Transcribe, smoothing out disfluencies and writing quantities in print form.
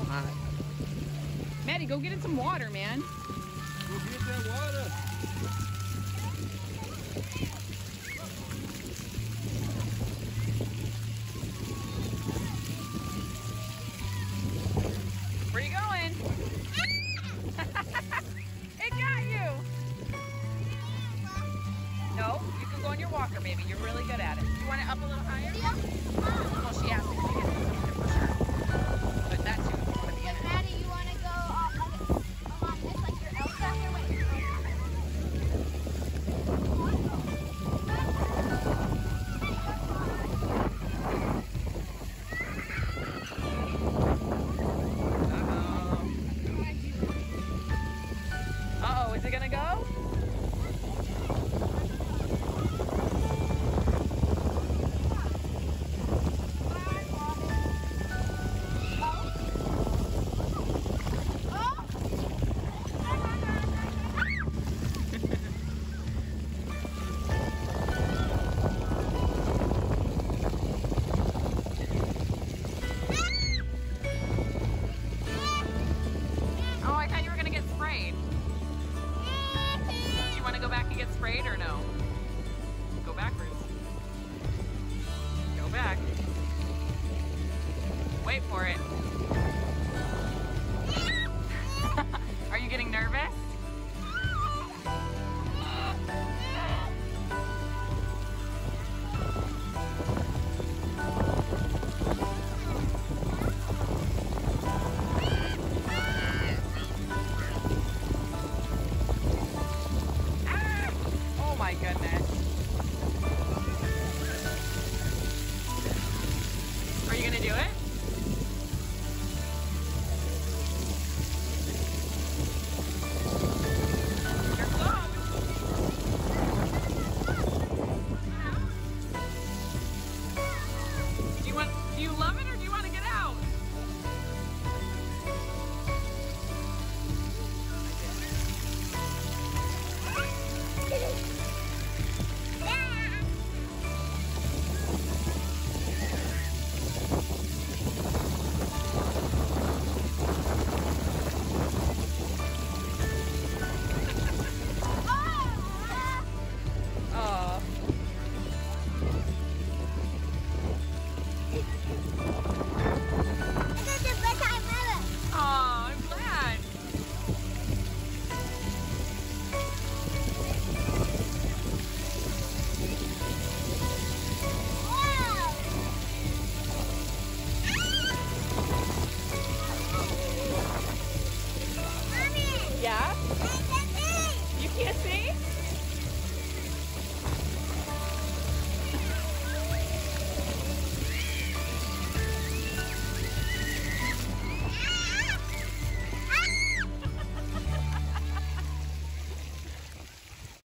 so hot. Maddy, go get in some water, man. Go get that water. Where you going? It got you. No, you can go on your walker, baby. You're really good at it. You want it up a little higher? Yeah. Well, she has to get it for sure. But that's who you want to be in it. Maddy, you want to go along this, like your elf back here? Wait. Uh-oh, is it gonna go? Oh, I thought you were gonna get sprayed. Do you want to go back and get sprayed or no? Go backwards. Go back. Wait for it. Are you getting nervous? Oh my goodness. Are you gonna do it? You're close. Do you love it